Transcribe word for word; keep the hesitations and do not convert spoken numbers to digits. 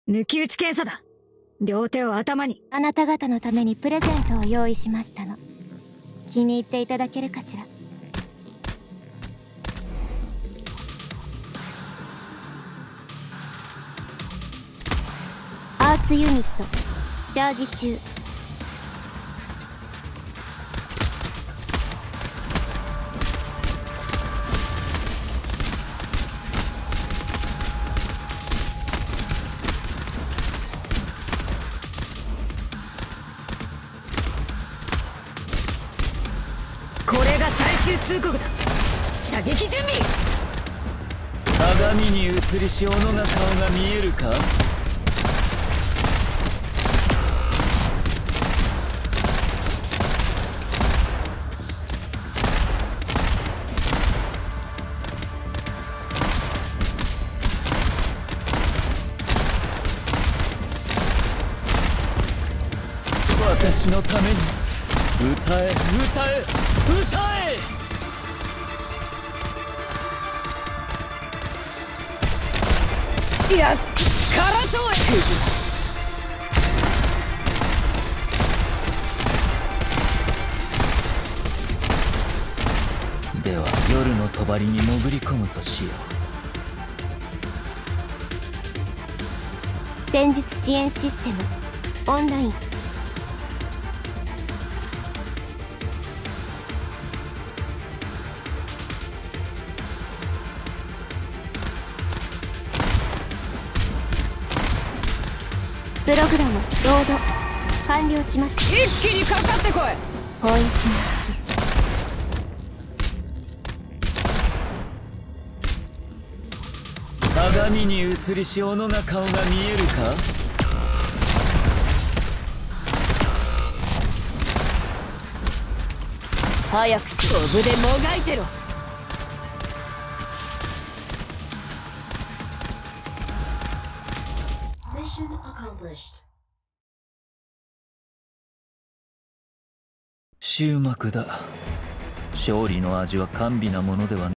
抜き打ち検査だ。両手を頭に。 あなた方のためにプレゼントを用意しましたの。気に入っていただけるかしら。アーツユニットチャージ中。 これが最終通告だ。射撃準備。 鏡に映りし斧が顔が見えるか。私のために歌え歌え歌え。いや、力とはでは夜の帳に潜り込むとしよう。戦術支援システムオンライン。プログラムロード完了しました。 一気にかかってこい。 ポイントキス。鏡に映りし斧が顔が見えるか。 早くし、コブでもがいてろ。 終幕だ。勝利の味は甘美なものではない。